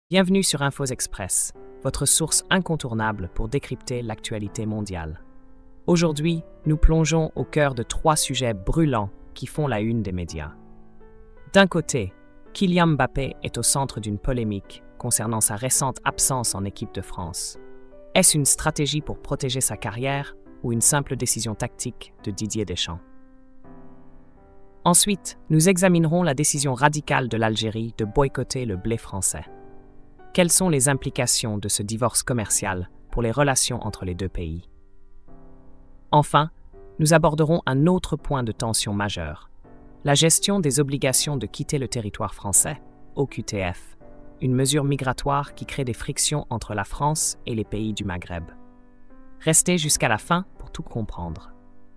Bienvenue sur Infos Express, votre source incontournable pour décrypter l'actualité mondiale. Aujourd'hui, nous plongeons au cœur de 3 sujets brûlants qui font la une des médias. D'un côté, Kylian Mbappé est au centre d'une polémique concernant sa récente absence en équipe de France. Est-ce une stratégie pour protéger sa carrière ou une simple décision tactique de Didier Deschamps? Ensuite, nous examinerons la décision radicale de l'Algérie de boycotter le blé français. Quelles sont les implications de ce divorce commercial pour les relations entre les deux pays? Enfin, nous aborderons un autre point de tension majeur, la gestion des obligations de quitter le territoire français, OQTF, une mesure migratoire qui crée des frictions entre la France et les pays du Maghreb. Restez jusqu'à la fin pour tout comprendre.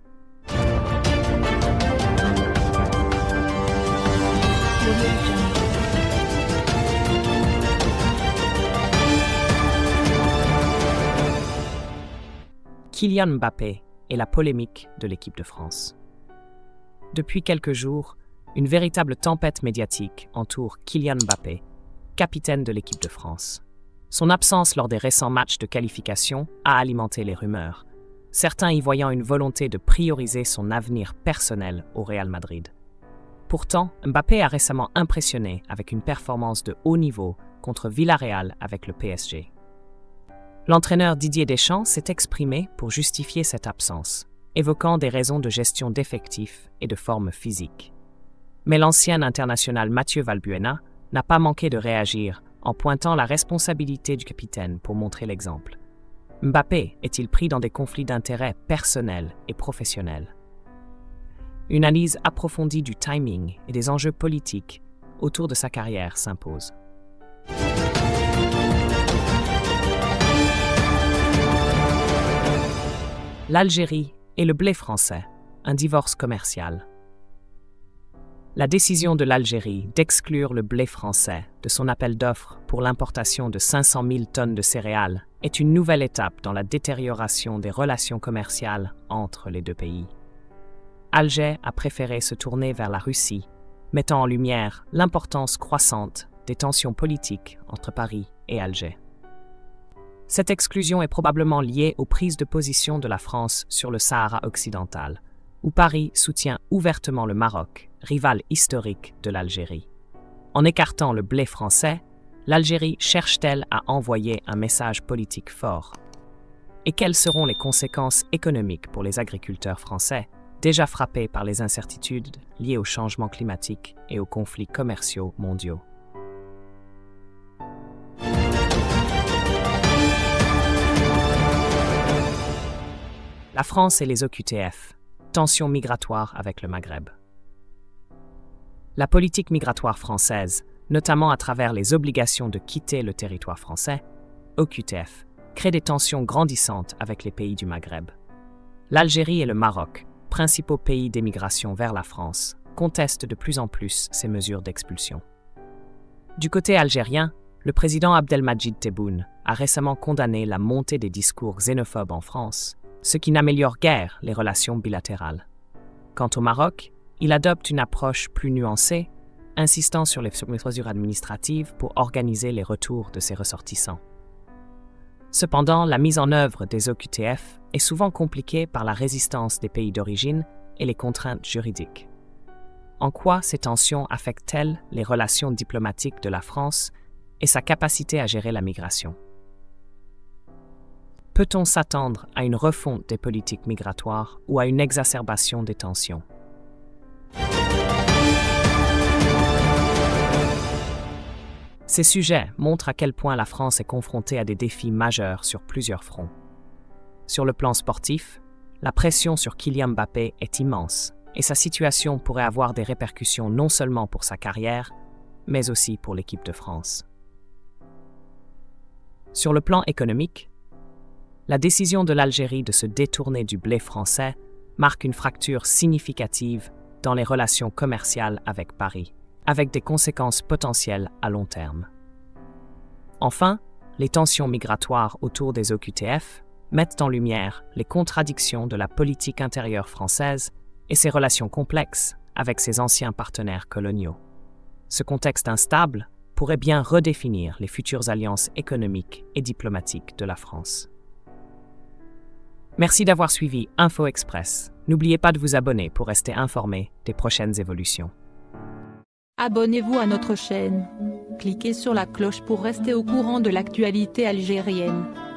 Kylian Mbappé et la polémique de l'équipe de France. Depuis quelques jours, une véritable tempête médiatique entoure Kylian Mbappé, capitaine de l'équipe de France. Son absence lors des récents matchs de qualification a alimenté les rumeurs, certains y voyant une volonté de prioriser son avenir personnel au Real Madrid. Pourtant, Mbappé a récemment impressionné avec une performance de haut niveau contre Villarreal avec le PSG. L'entraîneur Didier Deschamps s'est exprimé pour justifier cette absence, évoquant des raisons de gestion d'effectifs et de forme physique. Mais l'ancien international Mathieu Valbuena n'a pas manqué de réagir en pointant la responsabilité du capitaine pour montrer l'exemple. Mbappé est-il pris dans des conflits d'intérêts personnels et professionnels? Une analyse approfondie du timing et des enjeux politiques autour de sa carrière s'impose. L'Algérie et le blé français, un divorce commercial. La décision de l'Algérie d'exclure le blé français de son appel d'offres pour l'importation de 500 000 tonnes de céréales est une nouvelle étape dans la détérioration des relations commerciales entre les deux pays. Alger a préféré se tourner vers la Russie, mettant en lumière l'importance croissante des tensions politiques entre Paris et Alger. Cette exclusion est probablement liée aux prises de position de la France sur le Sahara occidental, où Paris soutient ouvertement le Maroc, rival historique de l'Algérie. En écartant le blé français, l'Algérie cherche-t-elle à envoyer un message politique fort? Et quelles seront les conséquences économiques pour les agriculteurs français, déjà frappés par les incertitudes liées au changement climatique et aux conflits commerciaux mondiaux? La France et les OQTF, tensions migratoires avec le Maghreb. La politique migratoire française, notamment à travers les obligations de quitter le territoire français, OQTF, crée des tensions grandissantes avec les pays du Maghreb. L'Algérie et le Maroc, principaux pays d'émigration vers la France, contestent de plus en plus ces mesures d'expulsion. Du côté algérien, le président Abdelmadjid Tebboune a récemment condamné la montée des discours xénophobes en France, ce qui n'améliore guère les relations bilatérales. Quant au Maroc, il adopte une approche plus nuancée, insistant sur les mesures administratives pour organiser les retours de ses ressortissants. Cependant, la mise en œuvre des OQTF est souvent compliquée par la résistance des pays d'origine et les contraintes juridiques. En quoi ces tensions affectent-elles les relations diplomatiques de la France et sa capacité à gérer la migration? Peut-on s'attendre à une refonte des politiques migratoires ou à une exacerbation des tensions? Ces sujets montrent à quel point la France est confrontée à des défis majeurs sur plusieurs fronts. Sur le plan sportif, la pression sur Kylian Mbappé est immense et sa situation pourrait avoir des répercussions non seulement pour sa carrière, mais aussi pour l'équipe de France. Sur le plan économique, la décision de l'Algérie de se détourner du blé français marque une fracture significative dans les relations commerciales avec Paris, avec des conséquences potentielles à long terme. Enfin, les tensions migratoires autour des OQTF mettent en lumière les contradictions de la politique intérieure française et ses relations complexes avec ses anciens partenaires coloniaux. Ce contexte instable pourrait bien redéfinir les futures alliances économiques et diplomatiques de la France. Merci d'avoir suivi Info Express. N'oubliez pas de vous abonner pour rester informé des prochaines évolutions. Abonnez-vous à notre chaîne. Cliquez sur la cloche pour rester au courant de l'actualité algérienne.